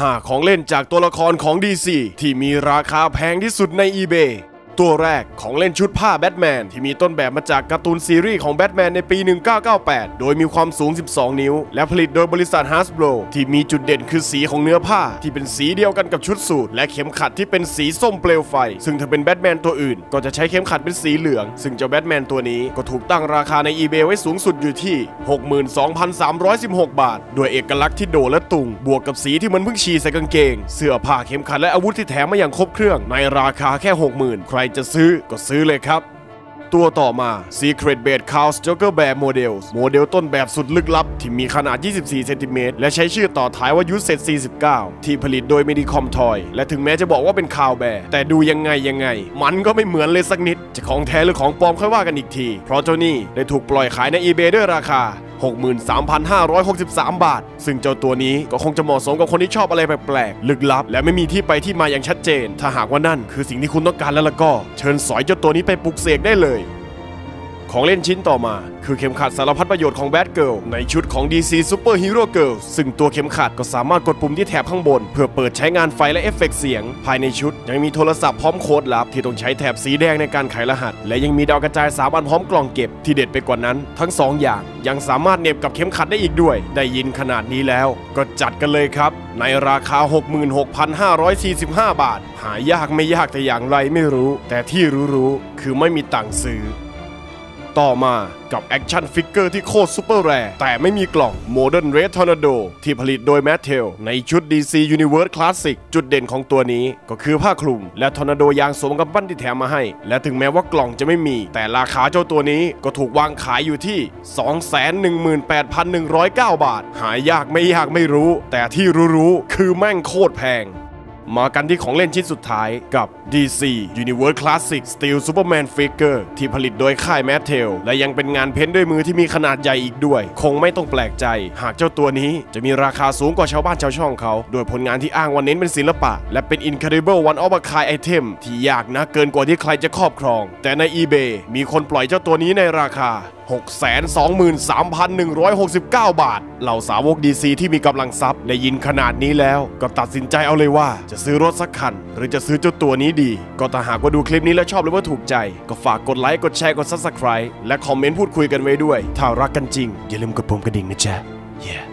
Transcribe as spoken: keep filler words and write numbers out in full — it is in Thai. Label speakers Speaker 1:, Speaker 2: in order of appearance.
Speaker 1: ห้าของเล่นจากตัวละครของ ดี ซี ที่มีราคาแพงที่สุดใน eBayตัวแรกของเล่นชุดผ้าแบทแมนที่มีต้นแบบมาจากการ์ตูนซีรีส์ของแบทแมนในปีหนึ่งพันเก้าร้อยเก้าสิบแปดโดยมีความสูงสิบสองนิ้วและผลิตโดยบริษัท Hasbro ที่มีจุดเด่นคือสีของเนื้อผ้าที่เป็นสีเดียวกันกับชุดสูทและเข็มขัดที่เป็นสีส้มเปลวไฟซึ่งถ้าเป็นแบทแมนตัวอื่นก็จะใช้เข็มขัดเป็นสีเหลืองซึ่งเจ้าแบทแมนตัวนี้ก็ถูกตั้งราคาใน eBay ไว้สูงสุดอยู่ที่ หกหมื่นสองพันสามร้อยสิบหก บาทด้วยเอกลักษณ์ที่โดดและตุงบวกกับสีที่มันเพิ่งฉีดใส่กางเกงเสื้อผ้าเข็มขัดและอาวุธที่แถมมาอย่างครบเครื่องในราคาแค่ หกหมื่น ใครจะซื้อก็ซื้อเลยครับตัวต่อมา Secret Bait Chaos Joker Bear Models โมเดลต้นแบบสุดลึกลับที่มีขนาดยี่สิบสี่เซนติเมตรและใช้ชื่อต่อท้ายว่า ยู เซด สี่สิบเก้า ที่ผลิตโดย Medicom Toy และถึงแม้จะบอกว่าเป็นคาวแบร์แต่ดูยังไงยังไงมันก็ไม่เหมือนเลยสักนิดจะของแท้หรือของปลอมค่อยว่ากันอีกทีเพราะเจ้านี่ได้ถูกปล่อยขายใน eBay ด้วยราคาหกหมื่นสามพันห้าร้อยหกสิบสาม บาทซึ่งเจ้าตัวนี้ก็คงจะเหมาะสมกับคนที่ชอบอะไรแปลกๆลึกลับและไม่มีที่ไปที่มาอย่างชัดเจนถ้าหากว่านั่นคือสิ่งที่คุณต้องการแล้วล่ะก็เชิญสอยเจ้าตัวนี้ไปปลุกเสกได้เลยของเล่นชิ้นต่อมาคือเข็มขัดสารพัดประโยชน์ของ Batgirl ในชุดของ ดี ซี Super Hero Girl ซึ่งตัวเข็มขัดก็สามารถกดปุ่มที่แถบข้างบนเพื่อเปิดใช้งานไฟและเอฟเฟกต์เสียงภายในชุดยังมีโทรศัพท์พร้อมโค้ดลับที่ต้องใช้แถบสีแดงในการไขรหัสและยังมีดาวกระจายสามอันพร้อมกล่องเก็บที่เด็ดไปกว่านั้นทั้งสองอย่างยังสามารถเหน็บกับเข็มขัดได้อีกด้วยได้ยินขนาดนี้แล้วก็จัดกันเลยครับในราคา หกหมื่นหกพันห้าร้อยสี่สิบห้า บาทหายากไม่ยากแต่อย่างไรไม่รู้แต่ที่รู้ๆคือไม่มีตังค์ซื้อต่อมากับแอคชั่นฟิกเกอร์ที่โคตรซูเปอร์แรร์แต่ไม่มีกล่อง Modern Red Tornado ที่ผลิตโดย Mattel ในชุด ดี ซี Universe Classic จุดเด่นของตัวนี้ก็คือผ้าคลุมและทอร์นาโดยางสวมกำปั้นที่แถมมาให้และถึงแม้ว่ากล่องจะไม่มีแต่ราคาเจ้าตัวนี้ก็ถูกวางขายอยู่ที่ สองแสนหนึ่งหมื่นแปดพันหนึ่งร้อยเก้า บาทหายากไม่ยากไม่รู้แต่ที่รู้ๆคือแม่งโคตรแพงมากันที่ของเล่นชิ้นสุดท้ายกับ ดี ซี Universe Classic Steel Superman Figure ที่ผลิตโดยค่าย Mattel และยังเป็นงานเพ้นท์ด้วยมือที่มีขนาดใหญ่อีกด้วยคงไม่ต้องแปลกใจหากเจ้าตัวนี้จะมีราคาสูงกว่าชาวบ้านชาวช่องเขาโดยผลงานที่อ้างว่าเน้นเป็นศิลปะและเป็น Incredible One of a Kind Item ที่ยากนะเกินกว่าที่ใครจะครอบครองแต่ใน eBay มีคนปล่อยเจ้าตัวนี้ในราคา หกแสนสองหมื่นสามพันหนึ่งร้อยหกสิบเก้า บาทเหล่าสาวก ดี ซี ที่มีกำลังทรัพย์ได้ยินขนาดนี้แล้วก็ตัดสินใจเอาเลยว่าจะซื้อรถสักคันหรือจะซื้อเจ้าตัวนี้ดีก็ถ้าหากว่าดูคลิปนี้แล้วชอบหรือว่าถูกใจก็ฝากกดไลค์กดแชร์กด ซับสไครบ์ และคอมเมนต์พูดคุยกันไว้ด้วยถ้ารักกันจริงอย่าลืมกดปุ่มกระดิ่งนะจ๊ะ yeah